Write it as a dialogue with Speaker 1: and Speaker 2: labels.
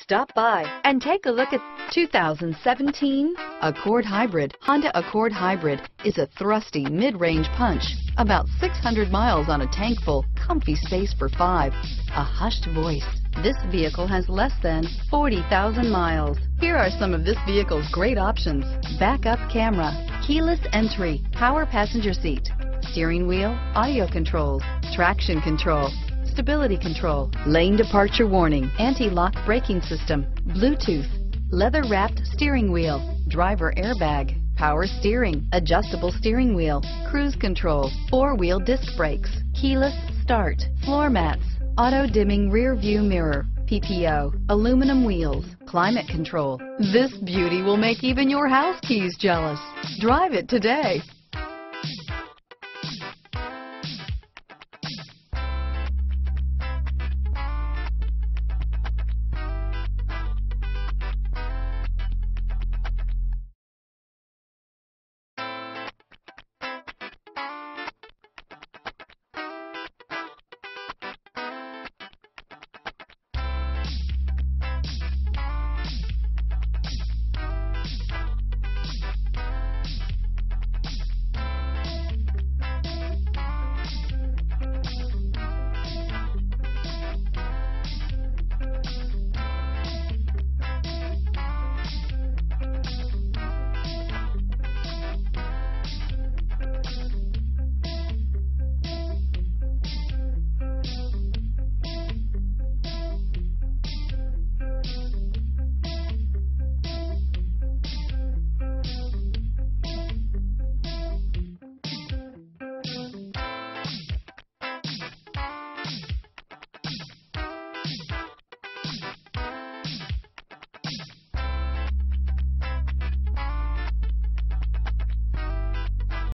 Speaker 1: Stop by and take a look at 2017 Accord Hybrid. Honda Accord Hybrid is a thrusty mid-range punch. About 600 miles on a tank full, comfy space for 5. A hushed voice. This vehicle has less than 40,000 miles. Here are some of this vehicle's great options: backup camera, keyless entry, power passenger seat, steering wheel audio controls, traction control, stability control, lane departure warning, anti-lock braking system, Bluetooth, leather-wrapped steering wheel, driver airbag, power steering, adjustable steering wheel, cruise control, 4-wheel disc brakes, keyless start, floor mats, auto-dimming rear view mirror, PPO, aluminum wheels, climate control. This beauty will make even your house keys jealous. Drive it today.